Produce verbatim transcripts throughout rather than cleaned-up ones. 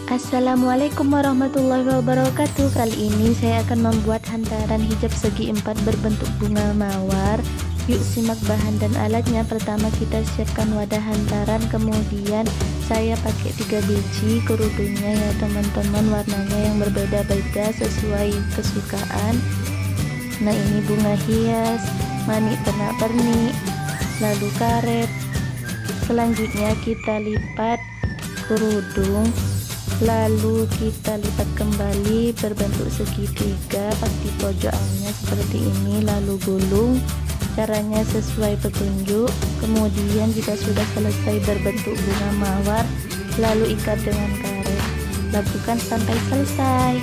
Assalamualaikum warahmatullahi wabarakatuh. Kali ini saya akan membuat hantaran hijab segi empat berbentuk bunga mawar. Yuk simak bahan dan alatnya. Pertama kita siapkan wadah hantaran, kemudian saya pakai tiga biji kerudungnya ya teman-teman, warnanya yang berbeda-beda sesuai kesukaan. Nah ini bunga hias, manik pernak-pernik, lalu karet. Selanjutnya kita lipat kerudung, lalu kita lipat kembali berbentuk segitiga pas di pojokannya seperti ini, lalu gulung. Caranya sesuai petunjuk. Kemudian jika sudah selesai berbentuk bunga mawar, lalu ikat dengan karet. Lakukan sampai selesai.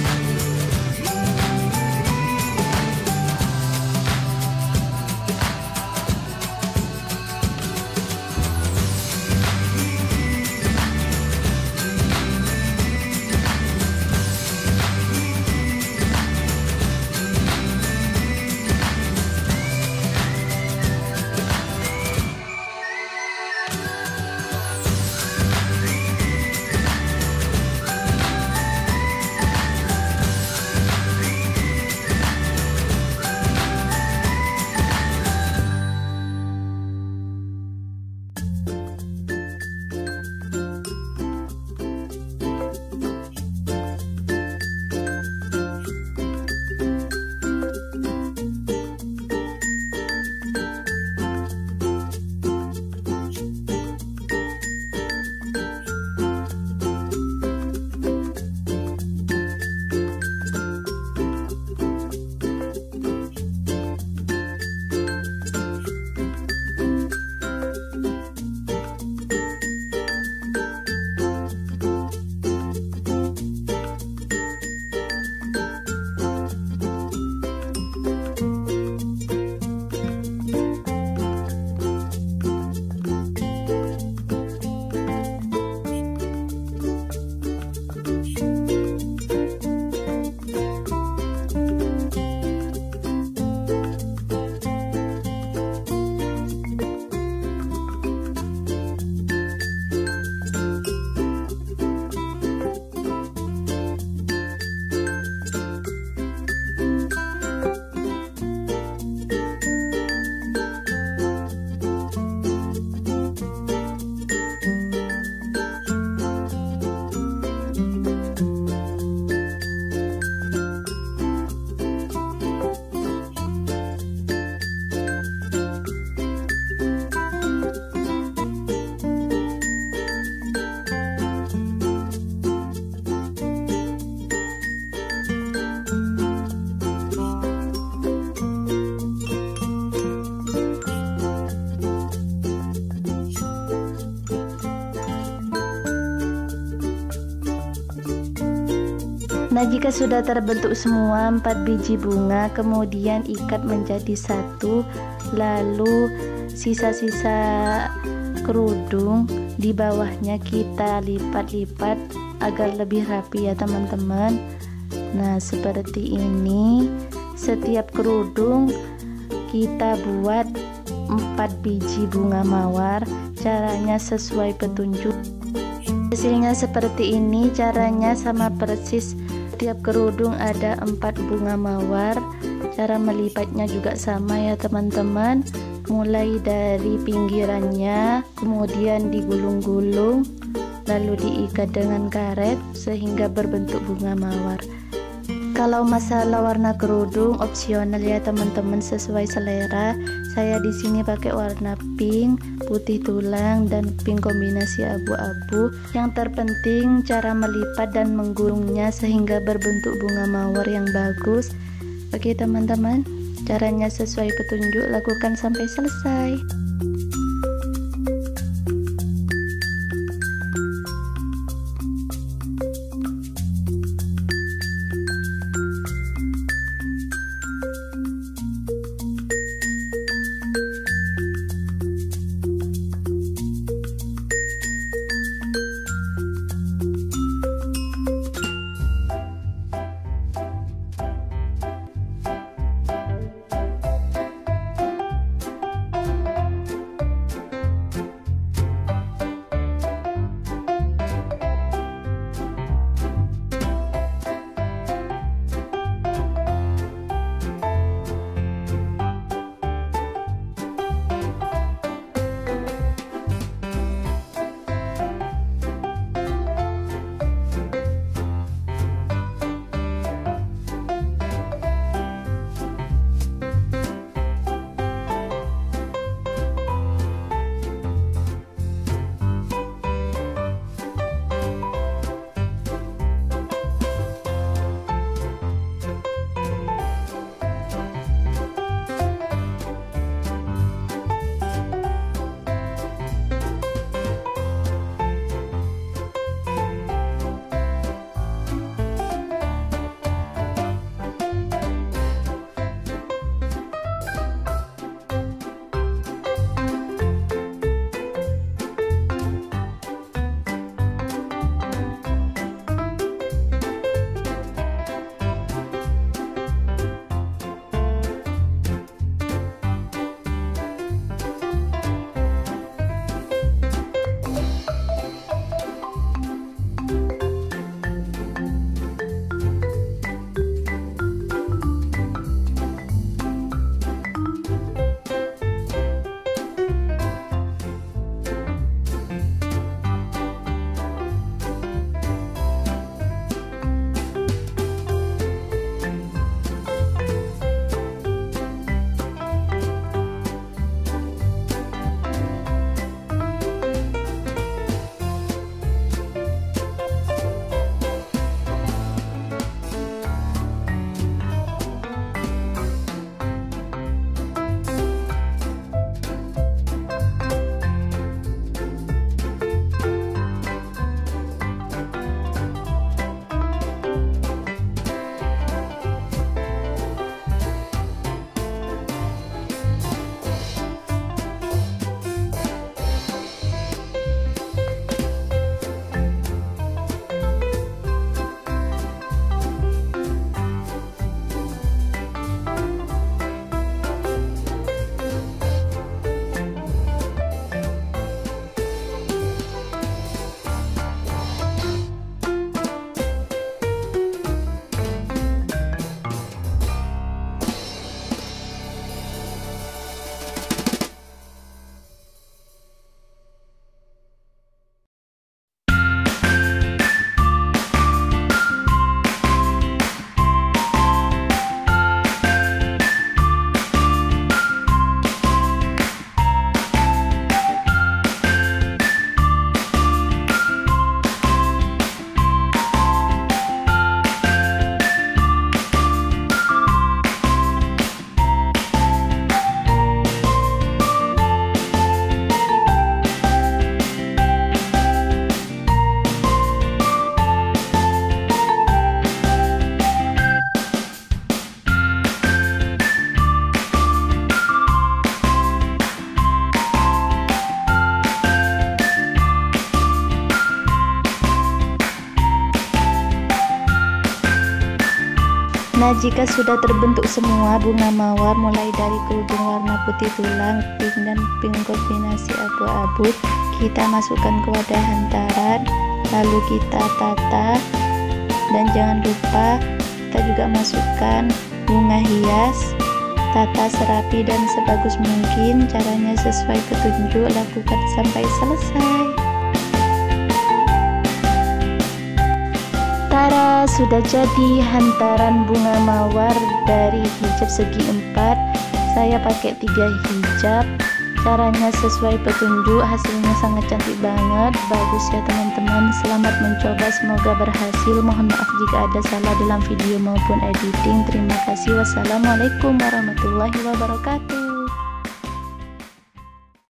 Nah jika sudah terbentuk semua empat biji bunga, kemudian ikat menjadi satu, lalu sisa-sisa kerudung di bawahnya kita lipat-lipat agar lebih rapi ya teman-teman. Nah seperti ini, setiap kerudung kita buat empat biji bunga mawar. Caranya sesuai petunjuk. Hasilnya seperti ini, caranya sama persis. Setiap kerudung ada empat bunga mawar. Cara melipatnya juga sama ya teman-teman. Mulai dari pinggirannya, kemudian digulung-gulung, lalu diikat dengan karet sehingga berbentuk bunga mawar. Kalau masalah warna kerudung opsional ya teman-teman, sesuai selera. Saya di sini pakai warna pink, putih tulang, dan pink kombinasi abu-abu. Yang terpenting cara melipat dan menggulungnya sehingga berbentuk bunga mawar yang bagus. Oke teman-teman, caranya sesuai petunjuk, lakukan sampai selesai. Nah, jika sudah terbentuk semua bunga mawar mulai dari kerudung warna putih tulang, pink dan pink kombinasi abu-abu, kita masukkan ke wadah hantaran, lalu kita tata, dan jangan lupa kita juga masukkan bunga hias. Tata serapi dan sebagus mungkin, caranya sesuai petunjuk, lakukan sampai selesai. Tara, sudah jadi hantaran bunga mawar dari hijab segi empat. Saya pakai tiga hijab, caranya sesuai petunjuk, hasilnya sangat cantik banget, bagus ya teman-teman. Selamat mencoba, semoga berhasil. Mohon maaf jika ada salah dalam video maupun editing. Terima kasih. Wassalamualaikum warahmatullahi wabarakatuh.